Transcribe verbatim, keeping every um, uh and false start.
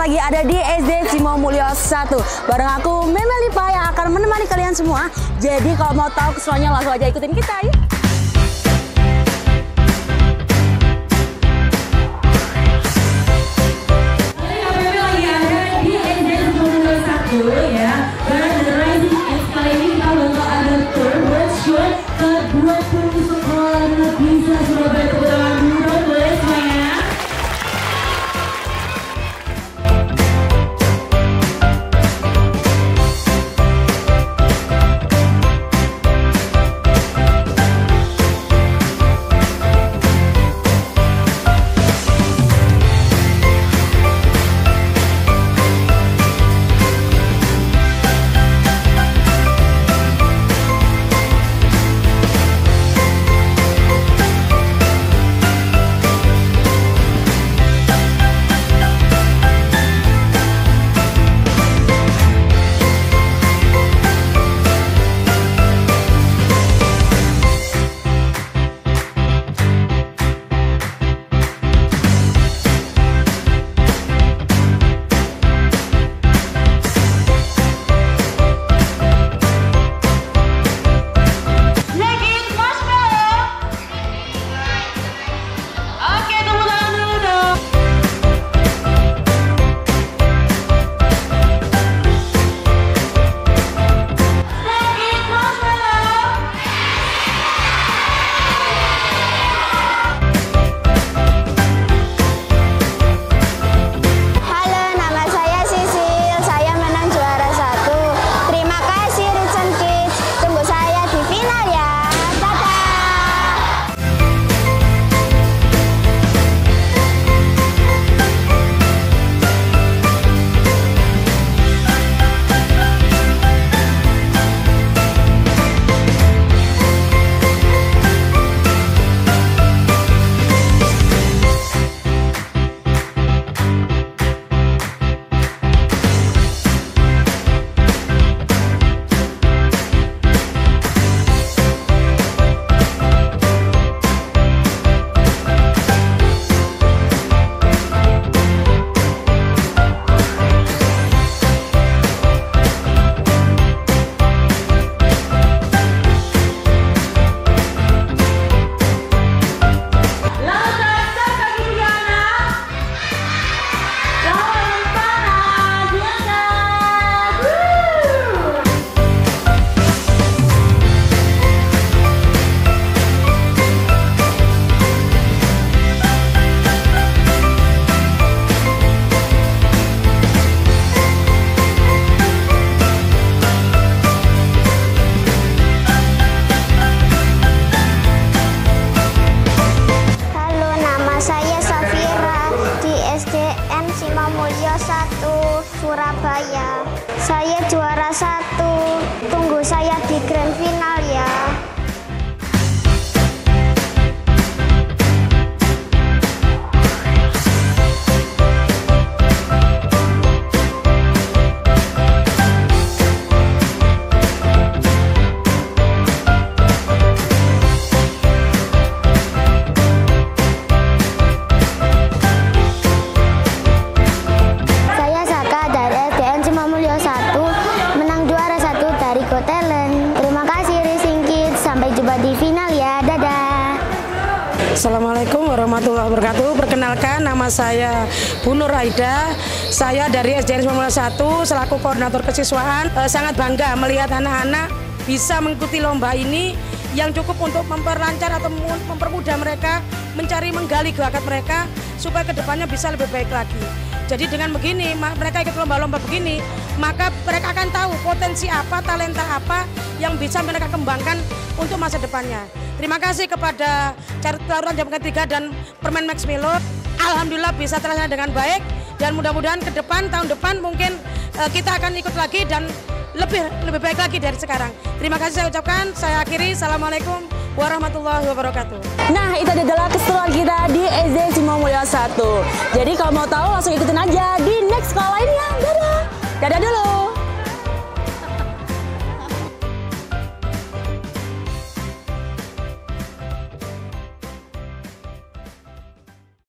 lagi ada di S D Cimo Mulyo satu. Bareng aku Meme Lipa yang akan menemani kalian semua. Jadi kalau mau tahu keseruannya langsung aja ikutin kita yuk. Surabaya. Saya juara satu. Tunggu saya di grand final ya. Di final ya, dadah. Assalamualaikum warahmatullahi wabarakatuh. Perkenalkan, nama saya Bu Nur Aida. Saya dari S D N Cimo Mulyo satu selaku koordinator kesiswaan. Eh, sangat bangga melihat anak-anak bisa mengikuti lomba ini yang cukup untuk memperlancar atau mempermudah mereka mencari menggali bakat mereka supaya kedepannya bisa lebih baik lagi. Jadi dengan begini, mereka ikut lomba-lomba begini, maka mereka akan tahu potensi apa, talenta apa yang bisa mereka kembangkan untuk masa depannya. Terima kasih kepada Caruran Jam Ketiga dan Permen Max Milo. Alhamdulillah bisa terlaksana dengan baik dan mudah-mudahan ke depan, tahun depan mungkin uh, kita akan ikut lagi dan lebih lebih baik lagi dari sekarang. Terima kasih saya ucapkan, saya akhiri. Assalamualaikum warahmatullahi wabarakatuh. Nah, itu adalah keseruan kita di S D Cimo Mulyo satu. Jadi kalau mau tahu langsung ikutin aja